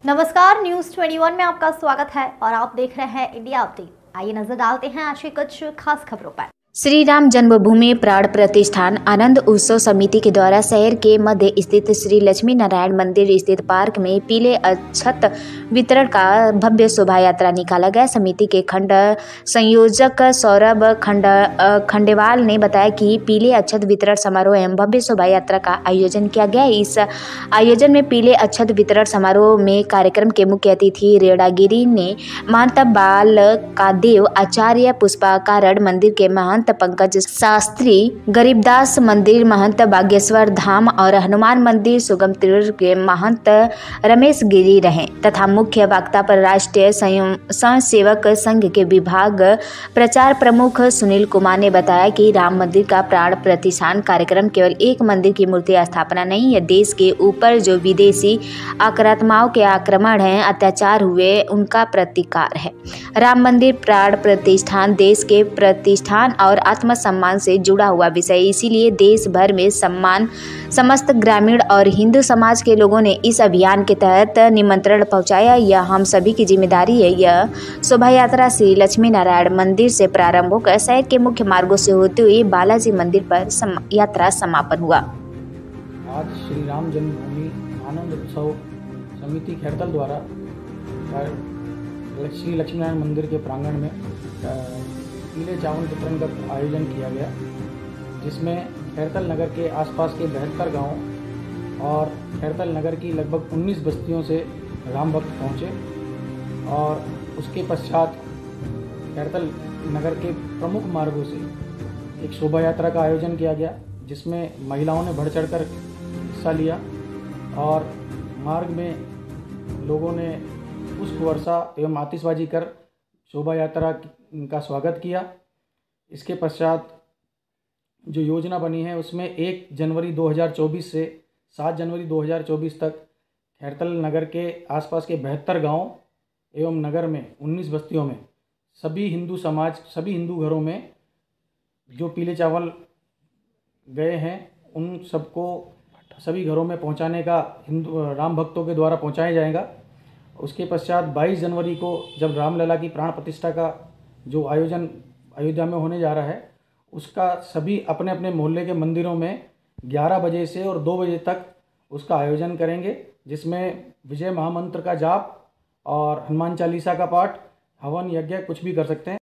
नमस्कार, न्यूज़ 21 में आपका स्वागत है और आप देख रहे हैं इंडिया अपडेट। आइए नजर डालते हैं आज की कुछ खास खबरों पर। श्री राम जन्मभूमि प्राण प्रतिष्ठान आनंद उत्सव समिति के द्वारा शहर के मध्य स्थित श्री लक्ष्मी नारायण मंदिर स्थित पार्क में पीले अक्षत वितरण का भव्य शोभा यात्रा निकाला गया। समिति के खंड संयोजक सौरभ खंडेवाल ने बताया कि पीले अक्षत वितरण समारोह एवं भव्य शोभा यात्रा का आयोजन किया गया। इस आयोजन में पीले अक्षत वितरण समारोह में कार्यक्रम के मुख्य अतिथि रेणागिरी ने महंत बाल कादेव आचार्य पुष्पाकारण्य मंदिर के महंत पंकज शास्त्री, गरीबदास मंदिर महंत बागेश्वर धाम और हनुमान मंदिर सुगम तीर्थ के महंत रमेश गिरी रहे तथा मुख्य वक्ता पर राष्ट्रीय स्वयंसेवक संघ के विभाग प्रचार प्रमुख सुनील कुमार ने बताया कि राम मंदिर का प्राण प्रतिष्ठान कार्यक्रम केवल एक मंदिर की मूर्ति स्थापना नहीं है, देश के ऊपर जो विदेशी आक्रामकों के आक्रमण है, अत्याचार हुए, उनका प्रतिकार है। राम मंदिर प्राण प्रतिष्ठान देश के प्रतिष्ठान और आत्मसम्मान से जुड़ा हुआ विषय, इसीलिए देश भर में समस्त ग्रामीण और हिंदू समाज के लोगों ने इस अभियान के तहत निमंत्रण पहुंचाया। यह हम सभी की जिम्मेदारी है। यह शोभा यात्रा श्री लक्ष्मी नारायण मंदिर से प्रारंभ होकर शहर के मुख्य मार्गों से होते हुए बालाजी मंदिर पर यात्रा समापन हुआ। आज श्री राम जन्मभूमि आनंद उत्सव समिति खैरतल द्वारा श्री लक्ष्मीनारायण मंदिर के प्रांगण में पीले चावल वितरण का आयोजन किया गया, जिसमें खैरतल नगर के आसपास के 72 गांव और खैरतल नगर की लगभग 19 बस्तियों से राम भक्त पहुँचे और उसके पश्चात खैरतल नगर के प्रमुख मार्गों से एक शोभा यात्रा का आयोजन किया गया, जिसमें महिलाओं ने बढ़ चढ़कर हिस्सा लिया और मार्ग में लोगों ने पुष्प वर्षा एवं आतिशबाजी कर शोभा यात्रा का स्वागत किया। इसके पश्चात जो योजना बनी है उसमें 1 जनवरी 2024 से 7 जनवरी 2024 तक खैरतल नगर के आसपास के 72 गांव एवं नगर में 19 बस्तियों में सभी हिंदू घरों में जो पीले चावल गए हैं उन सबको सभी घरों में पहुंचाने का हिंदू राम भक्तों के द्वारा पहुंचाया जाएगा। उसके पश्चात 22 जनवरी को जब रामलला की प्राण प्रतिष्ठा का जो आयोजन अयोध्या में होने जा रहा है, उसका सभी अपने अपने मोहल्ले के मंदिरों में 11 बजे से और 2 बजे तक उसका आयोजन करेंगे, जिसमें विजय महामंत्र का जाप और हनुमान चालीसा का पाठ, हवन, यज्ञ कुछ भी कर सकते हैं।